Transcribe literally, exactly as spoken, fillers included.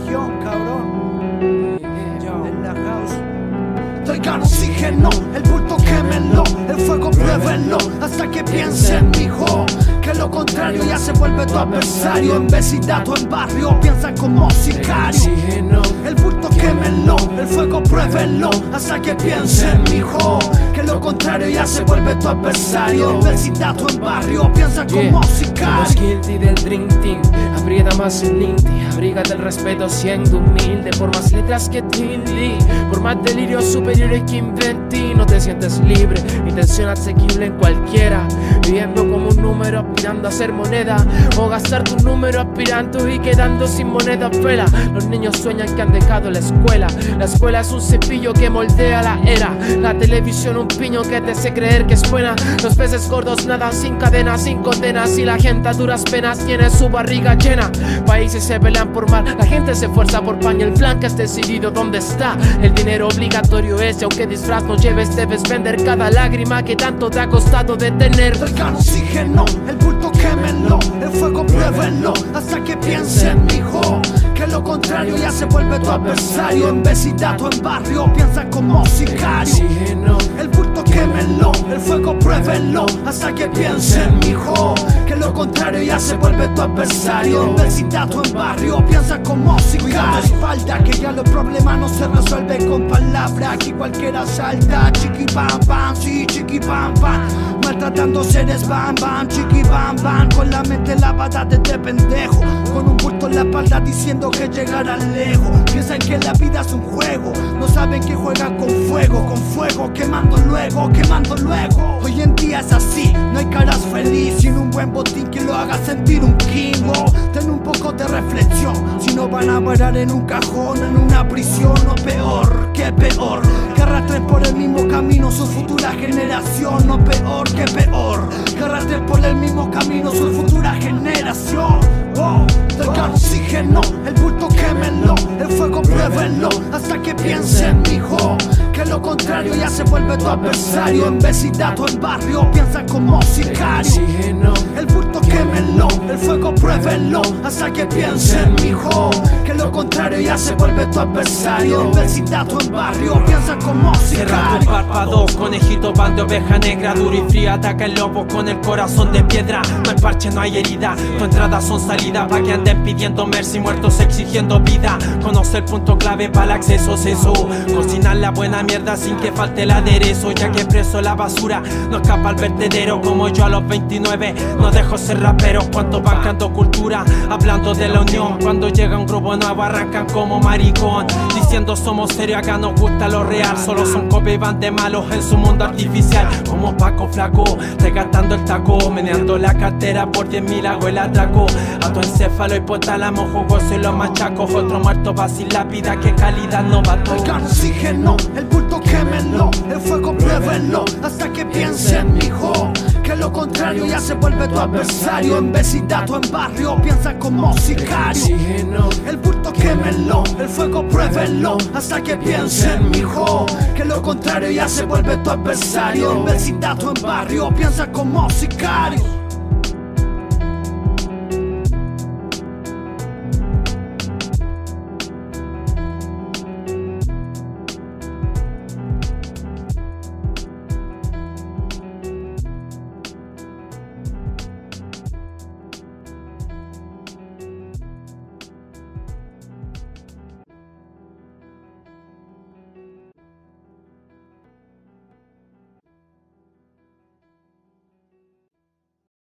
región, cabrón. Yo, en la house. Traigan oxígeno, el bulto quémenlo, el fuego pruébenlo, hasta que piensen, mijo, que lo contrario ya se vuelve tu adversario. En vecindad o en barrio, piensa como sicario. El bulto quémenlo, el fuego pruébenlo, hasta que piensen, mijo, que lo contrario ya se vuelve tu adversario. En vecindad o en barrio, piensa como sicario. Somos guilty del Dream Team, aprieta más el linty, abriga del respeto siendo humilde. Por más letras que tilde, por más delirios superiores que inventé, no te sientes libre, intención asequible en cualquiera, viviendo como un número aspirando a ser moneda, o gastar tu número aspirando y quedando sin moneda vela. Los niños sueñan que han dejado la escuela, la escuela es un cepillo que moldea la era, la televisión un piño que te hace creer que es buena. Los peces gordos nadan sin cadenas, sin condenas, y la gente a duras penas tiene su barriga llena. Países se pelean por mar, la gente se esfuerza por pan, y el plan que has decidido dónde está. El dinero obligatorio es, y aunque disfraz no lleves, debes vender cada lágrima que tanto te ha costado detener. Traigan oxígeno, el bulto quémenlo, el fuego pruébenlo, hasta que piensen, mijo, que lo contrario ya se vuelve tu adversario. En vecindad o en barrio, piensa como sicario. El bulto quémenlo, el fuego pruébenlo, hasta que piensen, mijo, que lo contrario ya se vuelve tu adversario. En vecindad o en barrio, piensa como sicario. Cuida tu espalda, que ya los problemas no se resuelven con palabras. Aquí cualquiera salta, chiqui pam pam, sí, chiqui pam pam. Maltratando seres bam bam, chiqui bam bam. Con la mente lavada de este pendejo, con un bulto en la espalda diciendo que llegarán lejos. Piensan que la vida es un juego, no saben que juegan con fuego, con fuego, quemando luego, quemando luego. Hoy en día es así, no hay caras feliz sin un buen botín que lo haga sentir un kingo. Ten un poco de reflexión, si no van a parar en un cajón, en una prisión, o peor, que peor, que arrastren por el mismo camino su futura generación. No peor, que peor, que arrastren por el mismo camino su futura generación. Oh, traigan oxígeno, el bulto quémenlo, el fuego pruébenlo, hasta que piensen, mijo, que lo contrario ya se vuelve tu adversario. En vecindad o en barrio, piensa como sicario. El bulto quémenlo, el fuego pruébenlo, hasta que piensen, mijo, que lo contrario ya se vuelve tu adversario. En vecindad o en barrio, piensa como sicario. Cierra tus párpados, conejito, pan de oveja negra, duro y fría, ataca el lobo con el corazón de piedra. No hay parche, no hay herida, tu entrada son salida, pa' que anden pidiendo mercy, muertos exigiendo vida. Conoce el punto clave para el acceso, eso. Cocinar la buena mierda sin que falte el aderezo, ya que preso la basura no escapa al vertedero. Como yo a los veintinueve no dejo ser rapero. Cuántos van creando cultura, hablando de la unión. Cuando llega un grupo nuevo arrancan como maricón, diciendo somos serios, acá nos gusta lo real. Solo son copias y van de malos en su mundo artificial. Como Paco Flaco, regastando el taco, meneando la cartera por diez mil hago el atraco. A tu encéfalo, hipotálamo, jugoso y los machacos. Otro muerto va sin lápida, que calidad no va todo. Traigan oxígeno, el bulto quémenlo, el fuego pruébenlo, hasta que piensen, mijo, que lo contrario ya se vuelve tu adversario. En vecindad o en barrio, piensa como sicario. El bulto quémenlo, el fuego pruébenlo, hasta que piensen, mijo, que lo contrario ya se vuelve tu adversario. En vecindad o en barrio, piensa como sicario.